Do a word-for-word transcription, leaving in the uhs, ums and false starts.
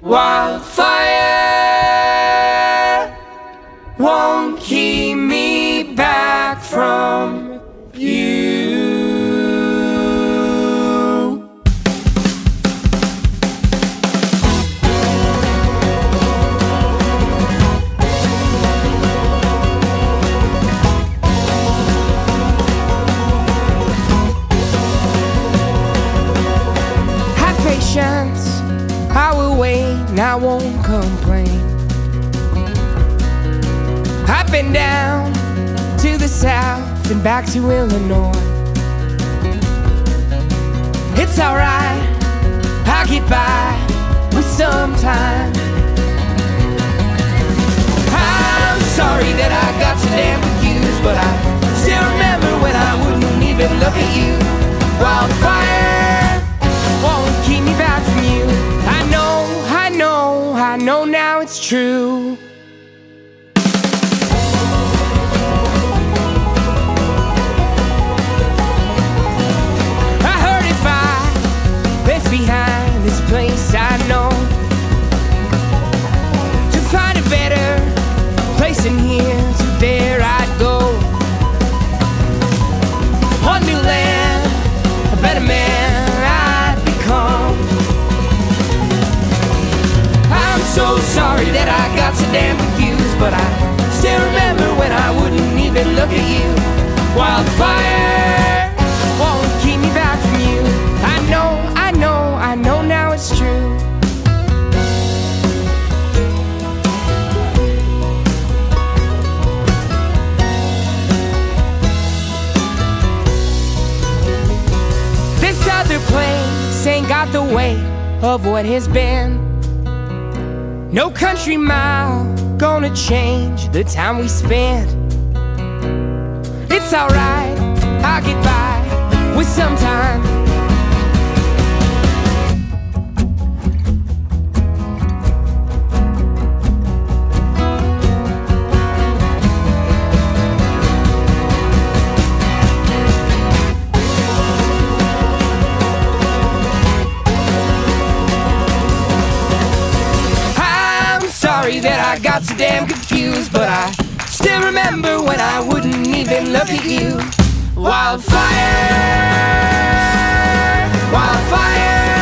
Wildfire won't keep me back from you. Have patience, I will wait and I won't complain. I've been down to the south and back to Illinois. It's alright, I'll get by with some time. I'm sorry that I got so damn confused, but I still remember when I wouldn't even look at you. Wildfire won't keep me back from you. I know, I know, I know now it's true. I heard if I left behind this place I know, to find a better place in here, to there I'd go. On new land, a better man I'd become. I'm so sorry that I got so damn confused, but I still remember when I wouldn't even look at you. Wildfire won't keep me back from you. I know, I know, I know now it's true. This other place ain't got the weight of what has been. No country mile gonna change the time we spent. It's alright, I'll get by with some time. Sorry that I got so damn confused, but I still remember when I wouldn't even look at you. Wildfire, wildfire.